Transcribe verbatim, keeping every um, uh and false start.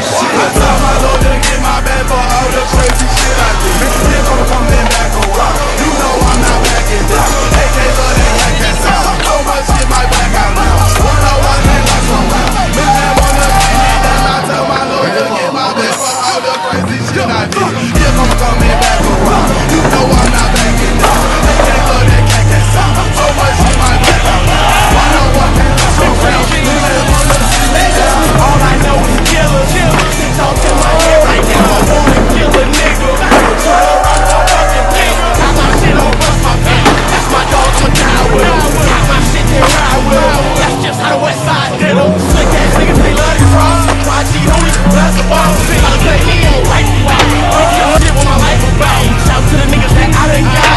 shit. I tell my Lord to get my back for all the crazy shit I did. Here come coming back around. You know I'm not backing down. A K love that like that sound. So much shit might back out now. one oh one ain't like some round. Miss that wanna see me down. I tell my Lord to get my back for all the crazy shit I did. Here come coming back around. You know I'm not backing down. A K love that like that sound. So much shit might back out now. one oh one ain't like some round. Miss that wanna see me down. All I know is killer. Talk in my head right now. I wanna kill a nigga. Turn around to a fucking nigga. Got my shit on bust my back. That's my dog, I'm a coward. Got my shit to ride with. That's just how the West Side did them. Slick ass niggas, they love this rock. Y G don't even bless the ball. I'll say he ain't like me. I'm killing shit with my life about. Shout to the niggas that I done got.